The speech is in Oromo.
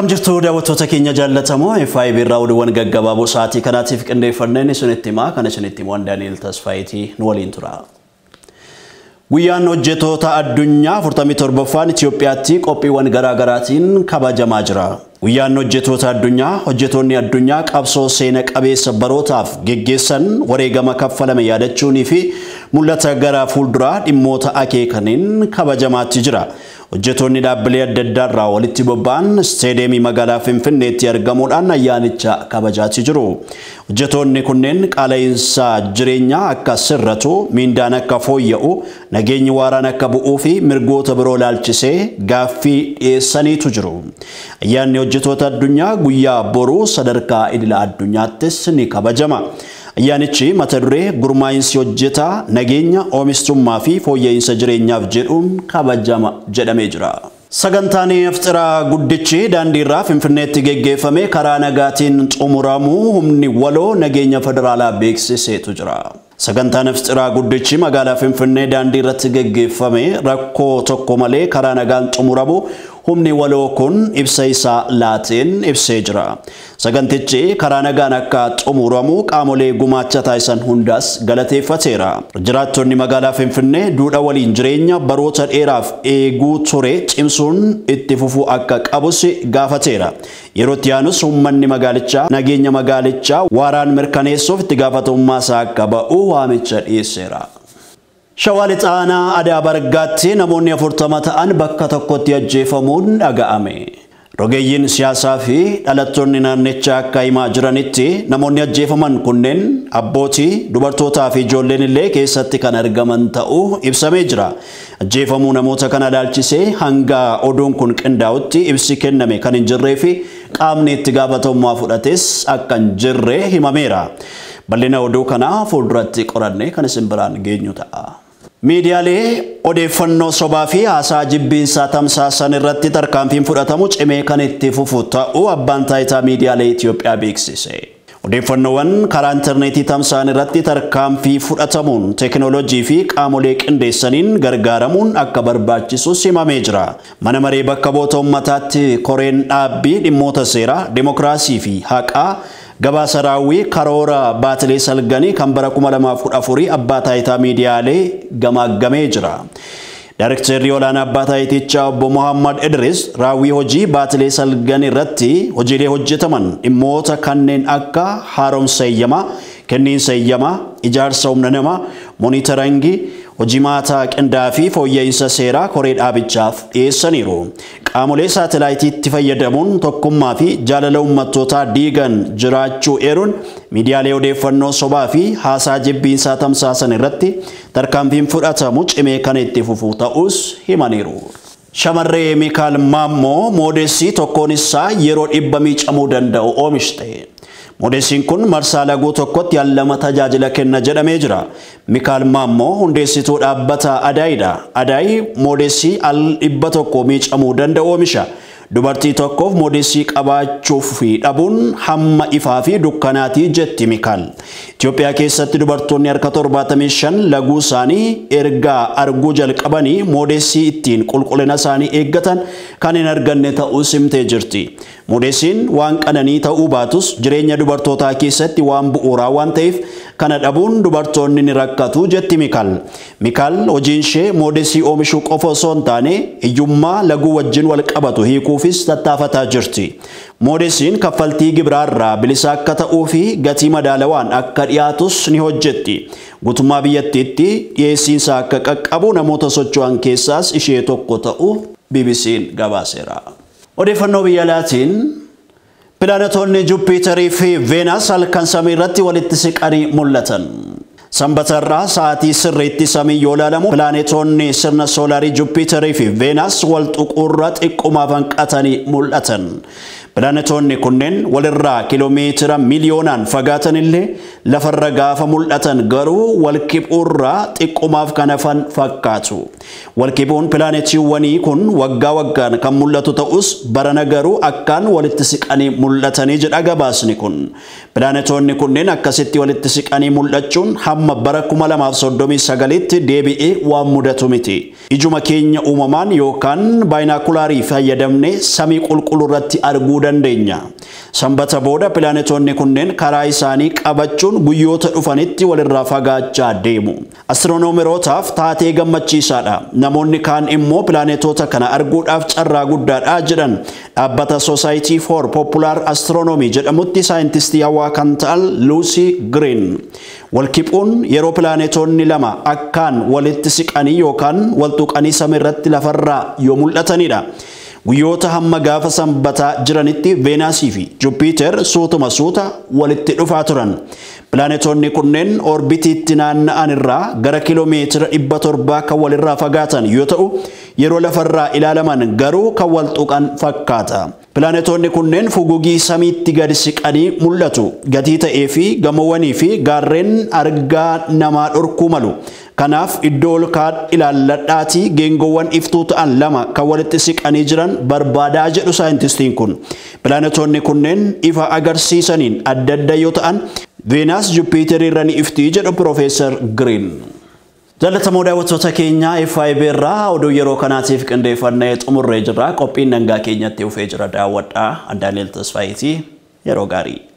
Akkam jirtu daawwattoota keenya jaallatamoo FI birraa oduuwwan gaggabaaboo sa'aatii kanaatiif qindeeffanneen isinitti himaa kan isinitti himu Daani'el Tasfaayitii nu waliin tura. Guyyaan hojjettoota addunyaa 47ffaan Itoophiyaatti qophiiwwan garaa garaatiin kabajamaa jira. Guyyaan hojjettoota addunyaa hojjettoonni addunyaa qabsoo seena qabeessa barootaaf geggeessan wareegama kaffalame yaadachuunii fi mul'ata gara fuulduraa dhimmoota akeekaniin kabajamaatti jira. Hojjettoonni dhaabbilee adda addaa irraa walitti bobba'an isteediyeemii magaalaa Finfinneetti argamuudhaan ayyaanicha kabajaatti jiru. Hojjettoonni kunneen qaala'insa jireenyaa akka sirratu, miindaan akka fooyya'u, nageenyi waaraan akka bu'uu fi mirgoota biroo ilaalchisee gaaffii dhiyeessaniitu jiru. Ayyaanni hojjettoota addunyaa guyyaa boruu sadarkaa idila addunyaattis ni kabajama. Ayyaanichi mata duree gurmaa'insi hojjetaa nageenya oomishtummaa fi fooyya'insa jireenyaaf jedhuun kabajama jedhamee jira. Sagantaan iftiraa guddichi daandiirraa Finfinneetti geggeeffame karaa nagaatiin xumuramuu humni waloo nageenya federaalaa beeksiseetu jira. Sagantaan iftiraa guddichi magaalaa Finfinnee daandiirratti geggeeffame rakkoo tokko malee karaa nagaan xumuramu humni waloo kun ibsa isaa laateen ibsee jira. Sagantichi karaa nagaan akka xumuramu qaamolee gumaacha taasisan hundaas galateeffateera. Jiraattonni magaalaa Finfinnee duudhaa waliin jireenya baroota dheeraaf eeguu ture cimsuun itti fufuu akka qabus gaafateera. Yeroo itti aanus uummanni magaalichaa nageenya magaalichaa waaraan mirkaneessuuf itti gaafatamummaa isaa akka ba'u waamicha dhiyeesseera. Shawaa Lixaanaa Adaa Bargaatti namoonni 40 ta'an bakka tokkotti ajjeefamuun dhaga'ame. Rogeeyyiin siyaasaa fi dhalattoonni naannichaa akka himaa jiranitti namoonni ajjeefaman kunneen abbootii, dubartootaa fi ijoolleen illee keessatti kan argaman ta'uu ibsamee jira. Ajjeefamuu namoota kana ilaalchisee hanga oduun kun qindaa'utti ibsi kenname kan hin jirree fi qaamni itti gaafatamummaa fudhates akka hin jirre himameera. Bal'ina oduu kanaa fuulduratti qorannee kan isin biraan geenyu ta'a. Miidiyaalee odeeffannoo sobaa fi haasaa jibbiinsaa tamsaasan irratti tarkaanfiin fudhatamu cimee kan itti fufu ta'uu abbaan taayitaa miidiyaalee Itoophiyaa beeksise. Odeeffannoowwan karaa intarneetii tamsa'an irratti tarkaanfii fudhatamuun teekinooloojii fi qaamolee qindeessaniin gargaaramuun akka barbaachisus himamee jira. Mana maree bakka bu'oota uummataatti koreen dhaabbii dhimmoota seeraa, dimokiraasii fi haqaa gabaasa raawwii karoora baatilee salganii kan bara 2014 abbaa taayitaa miidiyaalee gamaggamee jira. Daarektarri olaanaa abbaa taayitichaa obbo Muhammad Idris raawwii hojii baatilee salganii irratti hojiilee hojjetaman dhimmoota kanneen akka haaromsa eeyyamaa, kenniinsa eeyyamaa, ijaarsa humna namaa, monitoringii, hojii maataa qindaa'aa fi fooyya'insa seeraa koree dhaabichaaf dhiyeessaniiru. Qaamolee saatalaayitiitti fayyadamuun tokkummaa fi jaalala uummattootaa diigan jiraachuu eeruun miidiyaalee odeeffannoo sobaa fi haasaa jibbiinsaa tamsaasan irratti tarkaanfiin fudhatamu cimee kan itti fufu ta'us himaniiru. Shamarree Mikaal Maammoo moodesii tokkoon isaa yeroo 100 miicamuu danda'u oomishte. Moodesiin kun marsaa laguu tokkotti yaalama tajaajila kenna jedhamee jira. Mikaal Maammoo hundeessituu dhaabbata Adaayidha. Adaayi moodesii al 100 miicamuu danda'u oomisha. Dubartii tokkoof moodesii qabaachuuf fi dhabuun hamma ifaa fi dukkanaatii jetti Mikaal. Itoophiyaa keessatti dubartoonni harka 75 laguu isaanii erga arguu jalqabanii moodesii ittiin qulqullina isaanii eeggatan kan hin arganne ta'uu himtee jirti. Moodesiin waan qananii ta'uu baatus jireenya dubartootaa keessatti waan bu'uuraa waan ta'eef kana dhabuun dubartoonni ni rakkatu jetti Mikaal. Mikaal hojiin ishee moodesii oomishuu qofa osoo hin taane hiyyummaa laguu wajjin wal qabatu hiikuufis tattaafataa jirti. Moodesiin kaffaltii gibiraarraa bilisa akka ta'uu fi gatii madaalawaan akka dhiyaatus ni hojjetti. Guutummaa biyyattiitti dhiyeessiinsa akka qaqqabu namoota socho'an keessaas ishee tokko ta'uu BBC'n gabaaseera. Odeeffannoo biyya alaatiin pilaanetoonni Jupiterii fi Veenas halkan samii irratti walitti siqanii mul'atan. Sanbatarraa sa'aatii sirriitti samii yoo ilaalamu pilaanetoonni sirna soolaarii Jupiterii fi Veenas wal xuquurra xiqqummaa hanqatanii mul'atan. Pilaanetoonni kunneen walirraa kiiloomeetira miliyoonaan fagaatan illee lafarra gaafa mul'atan garuu walqixxuurraa xiqqoomaaf kan hafan fakkaatu. Walqixxuun pilaanetiiwwanii kun waggaa waggaan kan mul'atu ta'us barana garuu akkaan walitti siqanii mul'atanii jedha gabaasni kun. Pilaanetoonni kunneen akkasitti walitti siqanii mul'achuun hamma bara 2039tti deebi'ee waan mudatu miti. Ijuma keenya uumamaan yookaan baayinaakulaarii fayyadamnee samii qulqulluu irratti arguu dandeenya. Sanbata booda pilaanetoonni kunneen karaa isaanii qabachuun guyyoota dhufanitti walirraa fagaachaa deemu. Astiroonomerootaaf taatee gammachiisaadha. Namoonni kaan immoo pilaanetoota kana arguudhaaf carraa guddaadha jedhan. Dhaabbata Society for Popular Astronomy jedhamutti saayintistii hawaa kan ta'an Lucy Green. Walqixxuun yeroo pilaanetoonni lama akkaan walitti siqanii yookaan waltuqanii samiirratti lafarraa yoo mul'atanidha. Guyyoota hamma gaafa sanbataa jiranitti Veenaasii fi Jupiter suutuma suuta walitti dhufaa turan. Pilaanetoonni kunneen orbitiitti naanna'an irraa gara kiiloomeetira 700 kan walirraa fagaatan yoo ta'u, yeroo lafarraa ilaalaman garuu kan waltuqan fakkaata. Pilaanetoonni kunneen fugugii samiitti gadi siqanii mul'atu. Gatii ta'ee fi gamoowwanii fi gaarreen argaa namaa dhorkuu malu. Kanaaf iddoo ol ka'aa ilaalladhaatii geengoowwan iftuu ta'an lama kan walitti siqanii jiran barbaadaa jedhu saayintistiin kun. Pilaanetoonni kunneen ifa agarsiisaniin adda adda yoo ta'an, Veenaas Jupiter irra ni iftii jedhu Profeesar Green. Jaalatamoo daawwattoota keenya FIB irraa oduu yeroo kanaatiif qindeeffannee xumurree jirra. Qophiin dangaa keenyatti dhufee jira daawwadhaa. Daani'el Tasfaayitii yeroo gaarii.